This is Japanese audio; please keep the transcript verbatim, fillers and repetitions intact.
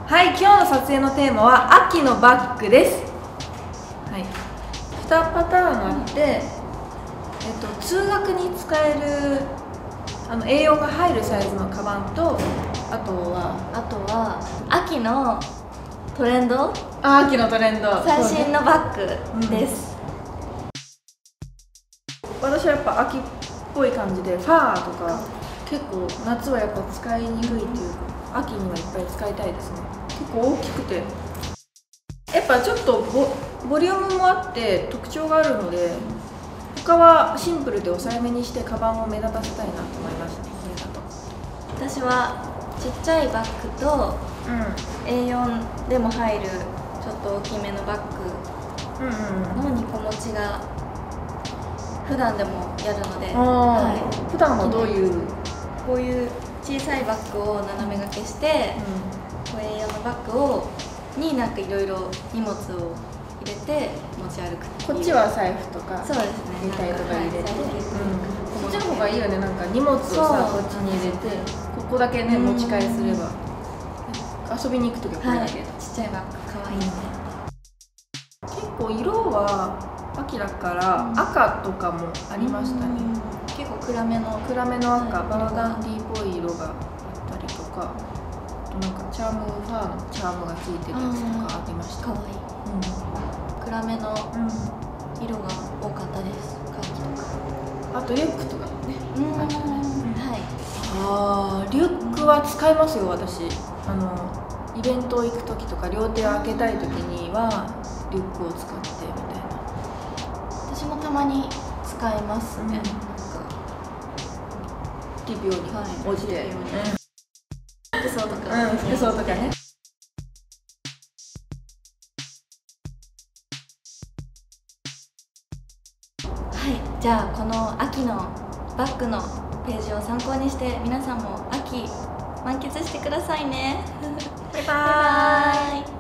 はい、今日の撮影のテーマは秋のバッグです。はい、にパターンあって、えっと、通学に使えるあの栄養が入るサイズのカバンと、あとはあとは秋のトレンドあ秋のトレンド最新のバッグです、 うん、私はやっぱ秋っぽい感じでファーとか結構夏はやっぱ使いにくいっていうか秋にはいっぱい使いたいですね。結構大きくてやっぱちょっと ボ, ボリュームもあって特徴があるので、他はシンプルで抑えめにしてカバンを目立たせたいなと思いますね。これだと私はちっちゃいバッグと、うん、エーよん でも入るちょっと大きめのバッグのにこ持ちが普段でもやるので、 はい、普段はどういうこういう小さいバッグを斜め掛けして、うん、エーよん のバッグをになんかいろいろ荷物を入れて持ち歩く。 こっちは財布とかそうですね、 携帯とか入れて、こっちの方がいいよね。なんか荷物をさこっちに入れてここだけね持ち替えすれば、遊びに行くときはこれだけ、はい、 ちっちゃいバッグかわいいね、 うん、結構色は秋だから赤とかもありましたね、うん、 結構暗めの暗めの赤、はい、バーガンディーっぽい色があったりとか、あとなんかチャームファーのチャームがついてるやつとかありました。 かわいい、うん、暗めの色が多かったです。カーキとか、 あとリュックとかもね、 うん、あったね、はい。 ああ、リュックは使いますよ。私あのイベント行く時とか両手を開けたい時にはリュックを使ってみたいな。 私もたまに使いますね、うん、なんか気分に応じて、 服装とか、 うん、服装とかね。 はい、じゃあこの秋のバッグのページを参考にして皆さんも秋満喫してくださいね。 バイバーイ。